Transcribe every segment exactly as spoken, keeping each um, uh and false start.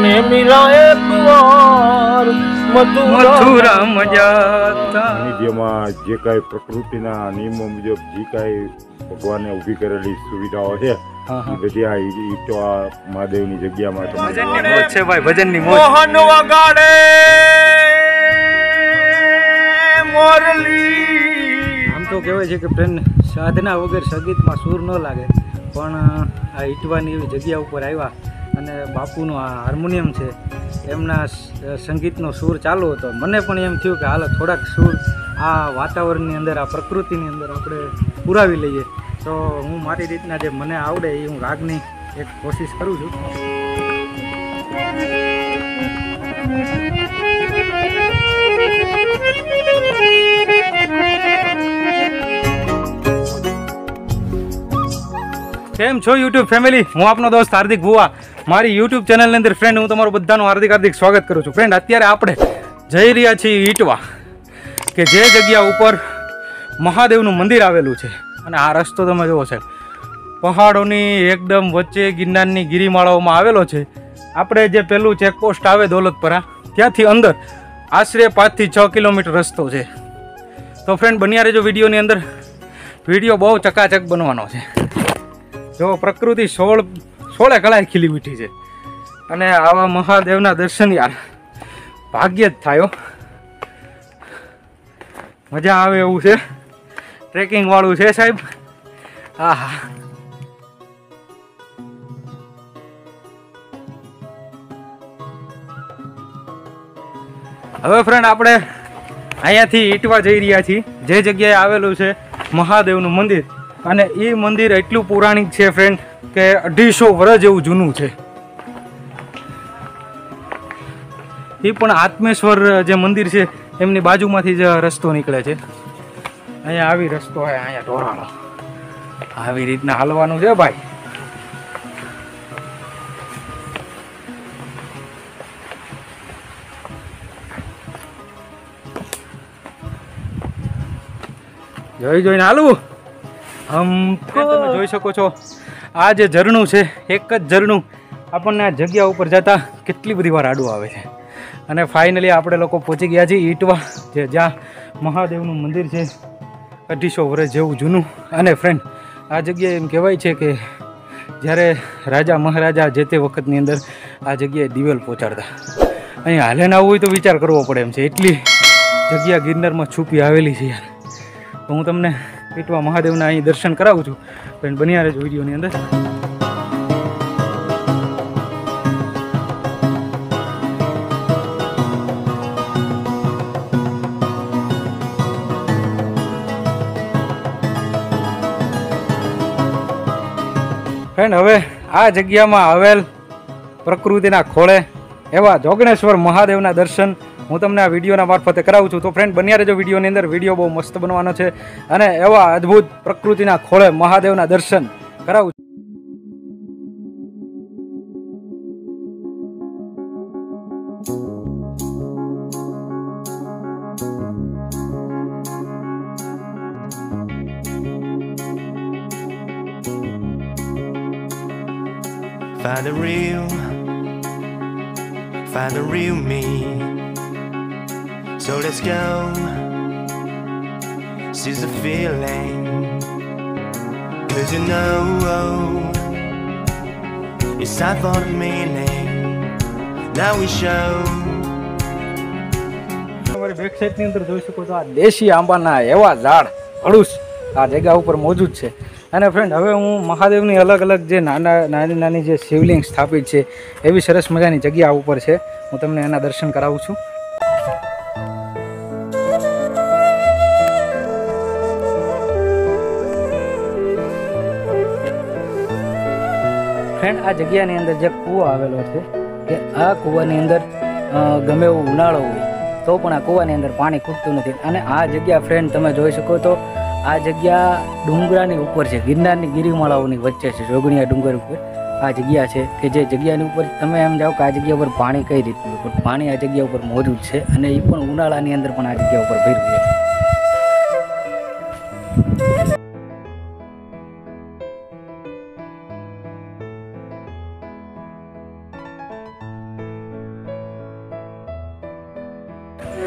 ने मिला एक बार मथुरा मजाता। જેમાં જે કાંઈ પ્રકૃતિના નિયમો મુજબ જે કાંઈ ભગવાને ઊભી કરેલી સુવિધાઓ છે એ બધી આ ઈટો આ મહાદેવની જગ્યામાં ભજનની મોજ છે ભાઈ, ભજનની મોજ. મોહન વગાડે મોરલી. આમ તો કહેવાય છે કે ફ્રેન્ડ સાધના વગર સંગીતમાં સૂર ન લાગે, પણ આ ઈટવાની એવી જગ્યા ઉપર આવ્યા અને બાપુનું આ હાર્મોનિયમ છે એમના સંગીતનો સૂર ચાલુ હતો. મને પણ એમ થયું કે હાલો થોડાક સૂર આ વાતાવરણની અંદર, આ પ્રકૃતિની અંદર આપણે પુરાવી લઈએ. તો હું મારી રીતના જે મને આવડે એ હું રાગની એક કોશિશ કરું છું. કેમ છો યુટ્યુબ ફેમિલી? હું આપનો દોસ્ત હાર્દિક ભુવા. મારી યુટ્યુબ ચેનલની અંદર ફ્રેન્ડ હું તમારું બધાનું હાર્દિક હાર્દિક સ્વાગત કરું છું. ફ્રેન્ડ અત્યારે આપણે જઈ રહ્યા છીએ ઈટવા, કે જે જગ્યા ઉપર મહાદેવનું મંદિર આવેલું છે. અને આ રસ્તો તમે જુઓ સાહેબ, પહાડોની એકદમ વચ્ચે ગિરનારની ગિરિમાળાઓમાં આવેલો છે. આપણે જે પેલું ચેકપોસ્ટ આવે દોલતપરા, ત્યાંથી અંદર આશરે પાંચથી છ કિલોમીટર રસ્તો છે. તો ફ્રેન્ડ બન્યા રહેજો વિડીયોની અંદર. વિડીયો બહુ ચકાચક બનવાનો છે. જો પ્રકૃતિ સોળ સોળે કળાએ ખીલી ઉઠી છે અને આવા મહાદેવના દર્શન યાર ભાગ્ય જ થાય. મજા આવે એવું છે, ટ્રેકિંગ વાળું છે સાહેબ. હા હા હવે ફ્રેન્ડ આપણે અહીંયાથી ઈટવા જઈ રહ્યા છીએ, જે જગ્યાએ આવેલું છે મહાદેવનું મંદિર. અને એ મંદિર એટલું પૌરાણિક છે ફ્રેન્ડ કે અઢીસો વર્ષ જેવું જૂનું છે. એ પણ આત્મેશ્વર જે મંદિર છે એમની બાજુમાંથી જ રસ્તો નીકળે છે. અહીંયા આવી રસ્તો હોય, અહીંયા ઢોરાળો આવી રીતના હાલવાનું છે ભાઈ. જોઈ જોઈને હાલવું. હમ તમે જોઈ શકો છો આ જે ઝરણું છે, એક જ ઝરણું આપણને આ જગ્યા ઉપર જતા કેટલી બધી વાર આડું આવે છે. અને ફાઇનલી આપણે લોકો પહોંચી ગયા છીએ ઈટવા, જે જ્યાં મહાદેવનું મંદિર છે અઢીસો વર્ષ જેવું જૂનું. અને ફ્રેન્ડ આ જગ્યાએ એમ કહેવાય છે કે જ્યારે રાજા મહારાજા જે તે વખતની અંદર આ જગ્યાએ દિવેલ પહોંચાડતા. અહીં હાલે ના આવવું હોય તો વિચાર કરવો પડે એમ છે, એટલી જગ્યા ગિરનારમાં છુપી આવેલી છે યાર. તો હું તમને ઈટવા મહાદેવના અહીં દર્શન કરાવું છું, પણ બન્યા રહેજો વિડીયોની અંદર. ફ્રેન્ડ હવે આ જગ્યામાં આવેલ પ્રકૃતિના ખોળે એવા જોગણેશ્વર મહાદેવના દર્શન હું તમને આ વિડીયોના મારફતે કરાવું છું. તો ફ્રેન્ડ બન્યા રહેજો વિડીયોની અંદર. વિડીયો બહુ મસ્ત બનવાનો છે અને એવા અદ્ભુત પ્રકૃતિના ખોળે મહાદેવના દર્શન કરાવું છું. Find the real, find the real me. So let's go, seize the feeling. Cause you know, it's time for the meaning. Now we show. તમારી બેક સાઈડની અંદર જોઈ શકો છો આ દેશી આંબાના એવા ઝાડ હળુસ આ જગ્યા ઉપર મોજૂદ છે. અને ફ્રેન્ડ હવે હું મહાદેવની અલગ અલગ જે નાના નાની નાની જે શિવલિંગ સ્થાપિત છે એવી સરસ મજાની જગ્યા ઉપર છે, હું તમને એના દર્શન કરાવું છું. ફ્રેન્ડ આ જગ્યાની અંદર જે કૂવો આવેલો છે કે આ કૂવાની અંદર ગમે એવો ઉનાળો હોય તો પણ આ કૂવાની અંદર પાણી ખૂટતું નથી. અને આ જગ્યા ફ્રેન્ડ તમે જોઈ શકો તો આ જગ્યા ડુંગરાની ઉપર છે, ગિરનારની ગિરિમાળાઓની વચ્ચે છે. જોગણીયા ડુંગર ઉપર આ જગ્યા છે કે જે જગ્યાની ઉપર તમે એમ જાઓ કે આ જગ્યા ઉપર પાણી કઈ રીતનું, પણ પાણી આ જગ્યા ઉપર મોજૂદ છે અને એ પણ ઉનાળાની અંદર પણ આ જગ્યા ઉપર ભર્યું છે.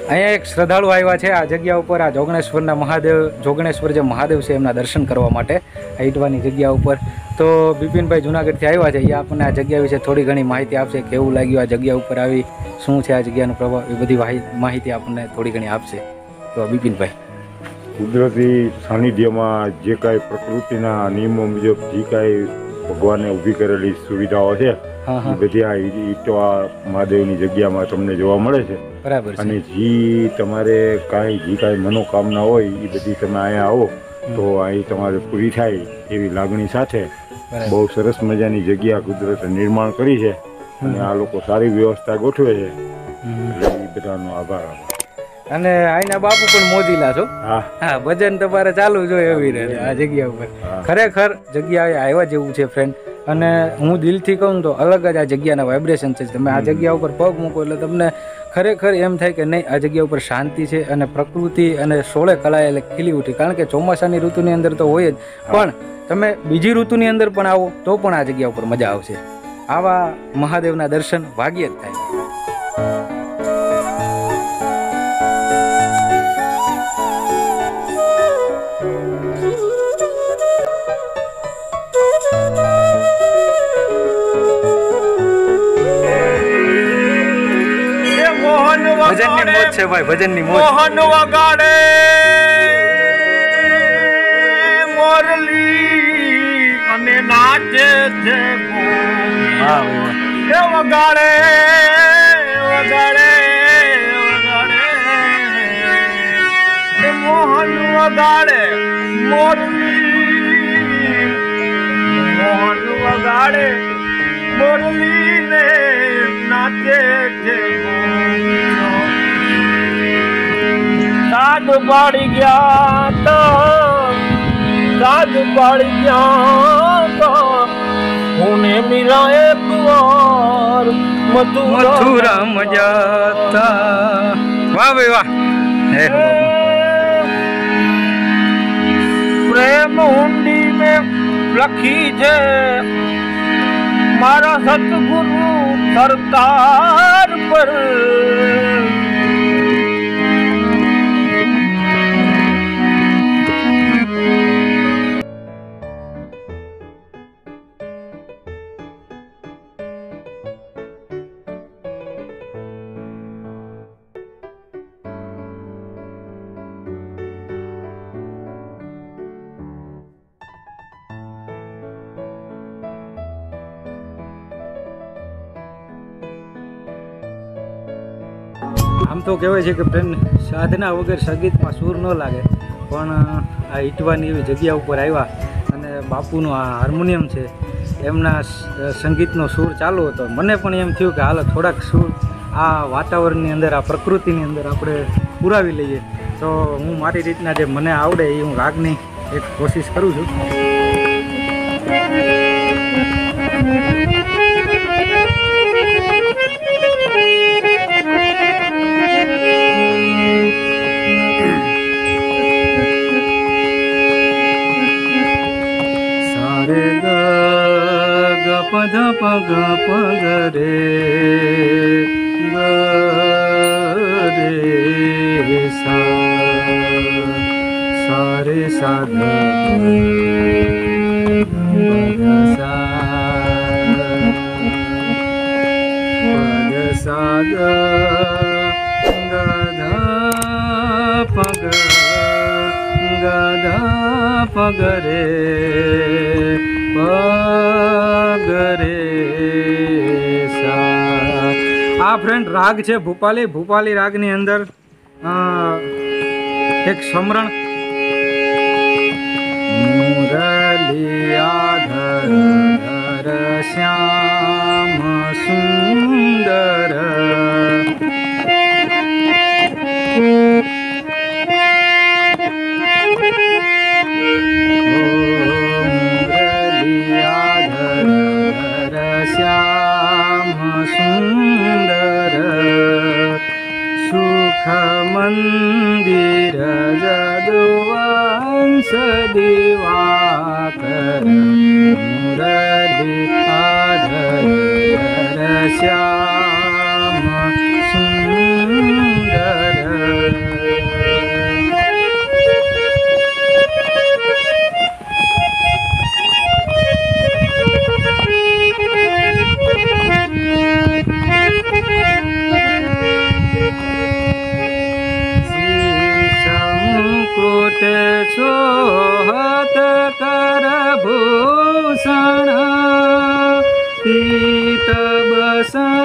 અહીંયા એક શ્રદ્ધાળુ આવ્યા છે આ જગ્યા ઉપર, આ જોગણેશ્વરના મહાદેવ જોગણેશ્વર જે મહાદેવ છે એમના દર્શન કરવા માટે આ ઈટવાની જગ્યા ઉપર. તો બિપિનભાઈ જુનાગઢથી આવ્યા છે, એ આપણને આ જગ્યા વિશે થોડી ઘણી માહિતી આપશે. કેવું લાગ્યું આ જગ્યા ઉપર આવી, શું છે આ જગ્યાનો પ્રભાવ, એ બધી માહિતી આપણને થોડી ઘણી આપશે. તો બિપિનભાઈ, કુદરતી સાનિધ્યમાં જે કાંઈ પ્રકૃતિના નિયમો મુજબ જે કાંઈ ભગવાને ઊભી કરેલી સુવિધાઓ છે એ બધી આ ઈટવા મહાદેવની જગ્યામાં તમને જોવા મળે છે. બરાબર. અને જે તમારે કાંઈ જે કાંઈ મનોકામના હોય એ બધી તમે અહીંયા આવો તો અહીં તમારે પૂરી થાય એવી લાગણી સાથે બહુ સરસ મજાની જગ્યા કુદરતે નિર્માણ કરી છે અને આ લોકો સારી વ્યવસ્થા ગોઠવે છે, એટલે એ બધાનો આભાર. અને આઈના બાપુ પણ મોજીલા છો. હા હા, ભજન તમારે ચાલુ જોઈએ એવી રહે આ જગ્યા ઉપર. ખરેખર જગ્યાએ આવ્યા જેવું છે ફ્રેન્ડ. અને હું દિલથી કહું તો અલગ જ આ જગ્યાના વાઇબ્રેશન છે. તમે આ જગ્યા ઉપર પગ મૂકો એટલે તમને ખરેખર એમ થાય કે નહીં, આ જગ્યા ઉપર શાંતિ છે અને પ્રકૃતિ અને સોળે કળાએ એટલે ખીલી ઉઠી. કારણ કે ચોમાસાની ઋતુની અંદર તો હોય જ, પણ તમે બીજી ઋતુની અંદર પણ આવો તો પણ આ જગ્યા ઉપર મજા આવશે. આવા મહાદેવના દર્શન ભાગ્યે જ થાય. ભજનની મોજ છે ભાઈ, ભજનની મોજ. મોહન વગાડે મોરલી અને નાચે છે હા, એ વગાડે વગાડે વગાડે મોહન વગાડે મોરલી, મોહન વગાડે મોરલી ને નાચે છે. સાગ પાડી ગયા તો સાગ પાડી ગયા તો હું મીરા એક વાર મથુરા મજાતા. વાહ ભાઈ વાહ. પ્રેમ ઊંડી મેં લખી છે મારા સતગુરુ સરકાર પર. આમ તો કહેવાય છે કે ફ્રેન્ડ સાધના વગર સંગીતમાં સૂર ન લાગે, પણ આ ઈટવાની એવી જગ્યા ઉપર આવ્યા અને બાપુનું આ હાર્મોનિયમ છે એમના સંગીતનો સૂર ચાલુ હતો. મને પણ એમ થયું કે હાલો થોડાક સૂર આ વાતાવરણની અંદર, આ પ્રકૃતિની અંદર આપણે પુરાવી લઈએ. તો હું મારી રીતના જે મને આવડે એ હું રાગની એક કોશિશ કરું છું. પદ પગ પગ રે ગ રે સા સા રે સા ગ પદ સા ગ ગ ધા પગ ગ ધા પગ રે પગરે સા. આ ફ્રેન્ડ રાગ છે ભૂપાલી. ભૂપાલી રાગની અંદર એક સમરણ મુરલિયા ધર ધર શ્યામ સુંદર સુંદર સુખ મંદિર જદુવંશ દિવાકર મુરલી આધર શ્યામ સુંદર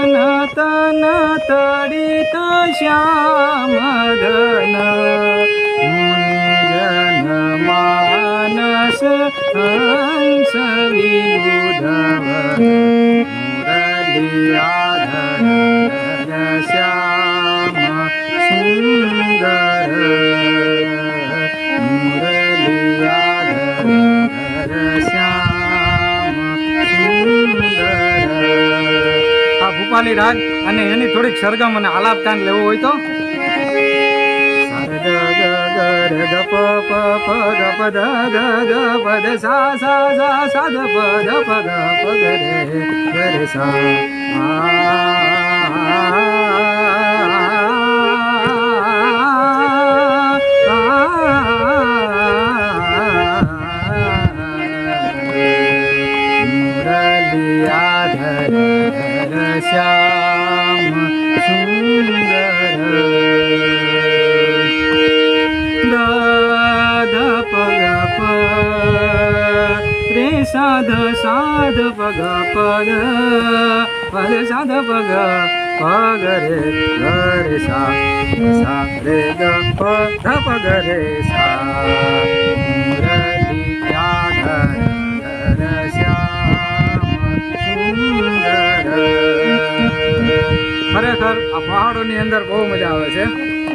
તન તન તડિત શ્યામ ધન મુનિજન માનસ હંસ વિબુધવ મુરલિયાધર શ્યામ સુંદર મુરલિયાધર શ્યામ સુંદર. આ ભૂપાલી રાગ અને એની થોડીક સરગમ અને આલાપ તાન લેવો હોય તો ગ પ પ પ ગ પ દ દ દ પ દ સા સા સા સા દ પ દ પ ગ પ ગ રે ગ રે સા મુરલિયાધર શ્યામ સુંદર સાધ સાધ પગ પદ પદ સાધ પગ પગ રે રે સા સા રે ગ પ ધ પગ રે સા મુરલિયાધર શ્યામ સુંદર. ખરેખર આ પહાડોની અંદર બહુ મજા આવે છે.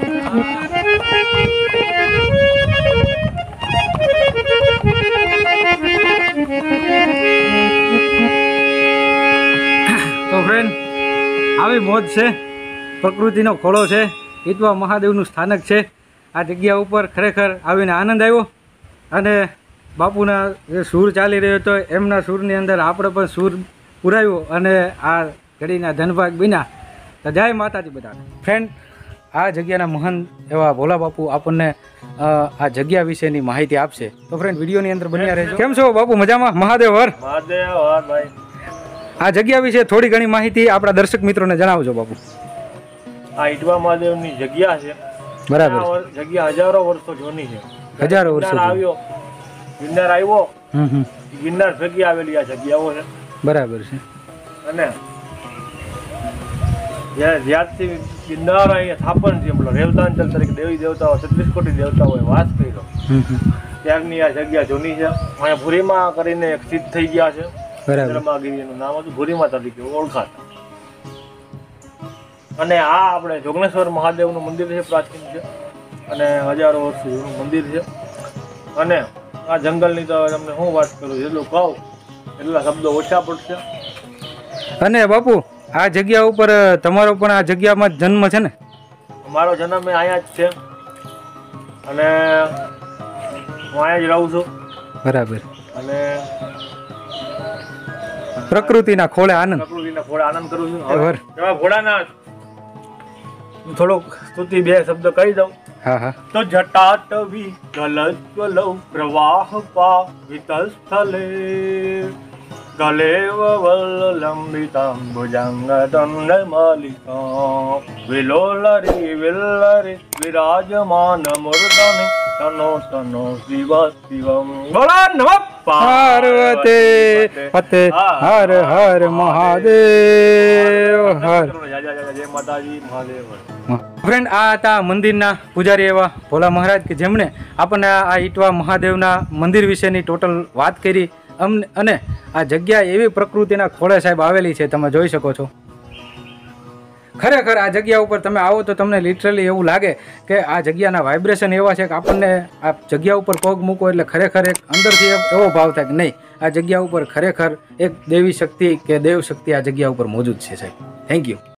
તો ફ્રેન્ડ આવી મોજ છે, પ્રકૃતિનો ખોળો છે, ઈટવા મહાદેવનું સ્થાનક છે. આ જગ્યા ઉપર ખરેખર આવીને આનંદ આવ્યો અને બાપુના જે સૂર ચાલી રહ્યો હતો એમના સૂરની અંદર આપણે પણ સૂર પુરાવ્યો અને આ ઘડીના ધનભાગ બન્યા. તો જય માતાજી બધાને. ફ્રેન્ડ આ જગ્યાના મહાન એવા ભોલા બાપુ આપણને આ જગ્યા વિશેની માહિતી આપશે. તો ફ્રેન્ડ વિડીયોની અંદર બન્યા રહેજો. કેમ છો બાપુ? મજામાં? મહાદેવ હર. મહાદેવ હર ભાઈ. આ જગ્યા વિશે થોડી ઘણી માહિતી આપણા દર્શક મિત્રોને જણાવજો બાપુ. આ ઈટવા મહાદેવની જગ્યા છે. બરાબર. જગ્યા હજારો વર્ષો જૂની છે. હજારો વર્ષો આવ્યો ગિરનાર આવ્યો હમ હમ ગિરનાર ભેગી આવેલી આ જગ્યાઓ છે. બરાબર છે. અને જ્યારથી ગિરનાર અહીંયા સ્થાપન છે, મતલબ રેવતાંચલ તરીકે દેવી દેવતાઓ છત્રીસ કોટી દેવતાઓએ વાસ કર્યો ત્યારની આ જગ્યા જૂની છે. અહીંયા ભૂરીમાં કરીને એક સિદ્ધ થઈ ગયા છે. ચંદ્રમાગીરીનું નામ હતું, ભૂરીમાં તરીકે ઓળખાતા. અને આ આપણે જોગનેશ્વર મહાદેવનું મંદિર છે, પ્રાચીન છે અને હજારો વર્ષ જૂનું મંદિર છે. અને આ જંગલની તો તમને હું વાત કરું, જેટલું કહું એટલા શબ્દો ઓછા પડશે. અને બાપુ આ જગ્યા ઉપર તમારો પણ આ જગ્યામાં જન્મ છે ને? મારો જન્મ અહીંયા જ છે અને હું અહીંયા જ રહું છું. બરાબર. અને પ્રકૃતિના ખોળે આનંદ પ્રકૃતિના ખોળે આનંદ કરું છું. હવે ભોળાનાથ થોડોક સ્તુતિ બે શબ્દ કહી દઉં. હા હા. તો જટાટવી ગલજ્વલૌ પ્રવાહ પાવિતલ સ્થલે ગલેવ વલ્લંબિતાં ભુજંગદંડમાલિકાં વિલોલરી વિલ્લરી વિરાજમાન મૂર્ધનિ તનો તનો શિવ શિવમ. બોલો નમઃ પાર્વતી પતે હર હર મહાદેવ હર. જય માતાજી મહાદેવ. ફ્રેન્ડ આ હતા મંદિરના પૂજારી એવા ભોલા મહારાજ કે જેમણે આપણને આ ઈટવા મહાદેવના મંદિર વિશેની ટોટલ વાત કરી. અમને અને આ જગ્યા એવી પ્રકૃતિના ખોળે સાહેબ આવેલી છે, તમે જોઈ શકો છો. ખરેખર આ જગ્યા ઉપર તમે આવો તો તમને લિટરલી એવું લાગે કે આ જગ્યાના વાઇબ્રેશન એવા છે કે આપણને આ જગ્યા ઉપર પગ મૂકો એટલે ખરેખર એક અંદરથી એવો ભાવ થાય કે નહીં, આ જગ્યા ઉપર ખરેખર એક દેવી શક્તિ કે દેવ શક્તિ આ જગ્યા ઉપર મોજૂદ છે સાહેબ. Thank you.